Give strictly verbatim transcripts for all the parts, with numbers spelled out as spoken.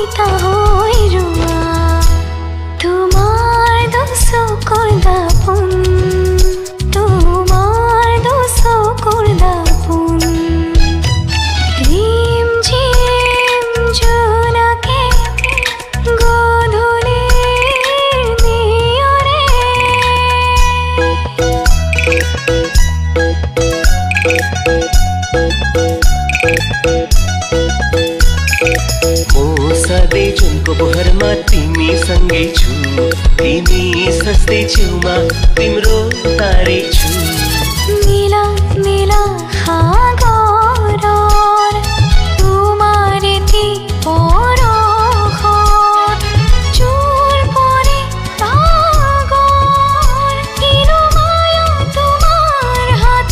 অমিতা হৈ ৰোৱা তোমাৰ দুচকুৰ দাপোন তোমাৰ দুচকুৰ দাপোন ৰিম ঝিম জোনাকে গধূলিৰ নিয়ৰে सधैँ जुनको बहरमा तिमी सँगै छु तिमी सस्तै छेउमा तिम्रो तारै छु नीला नीला সাগৰৰ তোমাৰ এটি পৰশত জোৰ পৰে পাগল কিনো মায়া তোমাৰ হাতত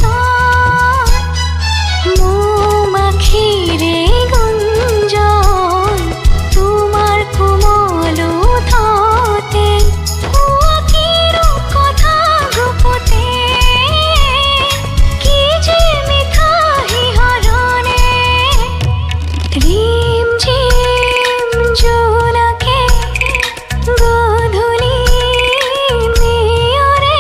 মৌমাখিৰে গুঞ্জন তোমাৰ কোমল ওঠতে কোৱা কিনো কথা গুপুতে কি যে মিঠা শিহৰণে ৰিম ঝিম জোনাকে গধূলি নিয়ৰে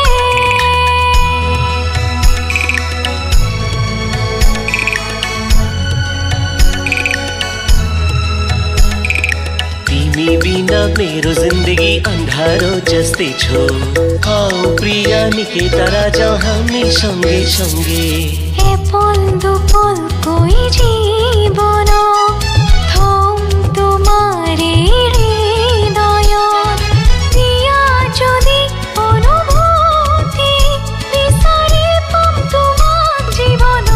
तिमी बिना मेरो जिन्दगी अन्धारो जस्तै छौ आऊ प्रिया निकै तारा जाउँ हामी सँगै सँगै এপল দুপল কৈ জীৱন থম তোমাৰে হৃদয়ত দিয়া যদি অনুভূতি বিচাৰি পাম তোমাক জীৱনত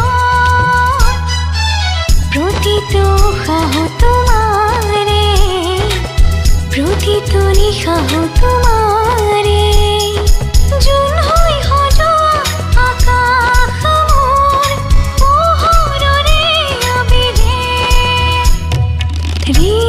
প্ৰতিটো উশাহো তোমাৰে প্ৰতিটো নিশাহো তোমাৰে জোন হৈ সজোৱা আকাশ মোৰ পোহৰৰে আবিৰে